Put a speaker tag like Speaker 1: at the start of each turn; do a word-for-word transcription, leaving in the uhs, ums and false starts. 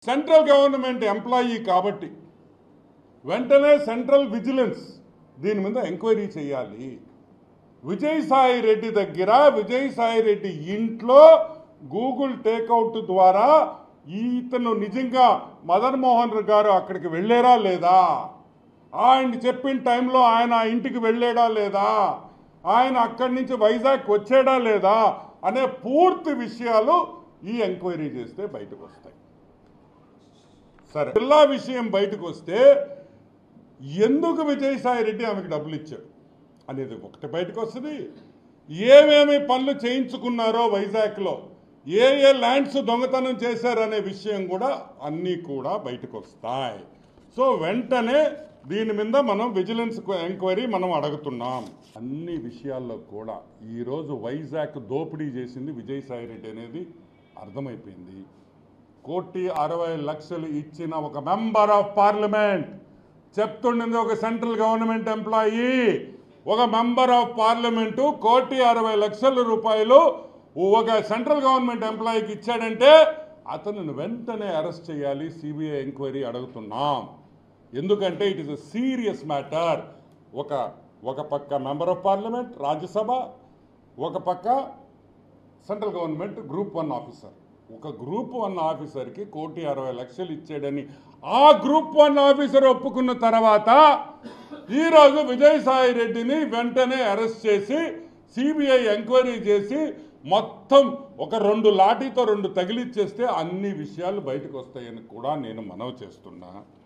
Speaker 1: Central government employee కాబట్టి వెంటనే central vigilance దీని మీద ఎంక్వైరీ చేయాలి. విజయసాయి రెడ్డి దగ్గర విజయసాయి రెడ్డి ఇంట్లో గూగుల్ టేక్అవుట్ ద్వారా ఇతను నిజంగా మదన్ మోహన్ గారు అక్కడికి వెళ్ళారా లేదా, ఆయన చెప్పిన టైంలో ఆయన ఆ ఇంటికి వెళ్ళాడా లేదా, ఆయన అక్కడి నుంచి వైజాగ్ వచ్చాడా లేదా అనే పూర్తి విషయాలు ఈ ఎంక్వైరీ చేస్తే బయటకు వస్తాయి. సరే, జిల్లా విషయం బయటకు వస్తే ఎందుకు విజయసాయి రెడ్డి ఆమెకు డబ్బులు ఇచ్చాడు అనేది ఒకటి బయటకు వస్తుంది. ఏమేమి పనులు చేయించుకున్నారో వైజాగ్లో, ఏ ఏ ల్యాండ్స్ దొంగతనం చేశారనే విషయం కూడా అన్నీ కూడా బయటకు వస్తాయి. సో వెంటనే దీని మీద మనం విజిలెన్స్ ఎంక్వైరీ మనం అడుగుతున్నాం. అన్ని విషయాల్లో కూడా ఈరోజు వైజాగ్ దోపిడీ చేసింది విజయసాయి రెడ్డి అనేది అర్థమైపోయింది. కోటి అరవై లక్షలు ఇచ్చిన ఒక మెంబర్ ఆఫ్ పార్లమెంట్ చెప్తుండింది, ఒక సెంట్రల్ గవర్నమెంట్ ఎంప్లాయీ, ఒక మెంబర్ ఆఫ్ పార్లమెంటు కోటి అరవై లక్షల రూపాయలు ఒక సెంట్రల్ గవర్నమెంట్ ఎంప్లాయీకి ఇచ్చాడంటే అతను వెంటనే అరెస్ట్ చేయాలి. సిబిఐ ఎంక్వైరీ అడుగుతున్నాం. ఎందుకంటే it is a serious matter. ఒక ఒక పక్క మెంబర్ ఆఫ్ పార్లమెంట్ రాజ్యసభ, ఒక పక్క central government group one officer. ఒక గ్రూప్ వన్ ఆఫీసర్కి కోటి అరవై లక్షలు ఇచ్చాడని ఆ గ్రూప్ వన్ ఆఫీసర్ ఒప్పుకున్న తర్వాత ఈరోజు విజయసాయి రెడ్డిని వెంటనే అరెస్ట్ చేసి సిబిఐ ఎంక్వైరీ చేసి మొత్తం ఒక రెండు లాఠీతో రెండు తగిలిచ్చేస్తే అన్ని విషయాలు బయటకు వస్తాయని కూడా నేను మనవి చేస్తున్నా.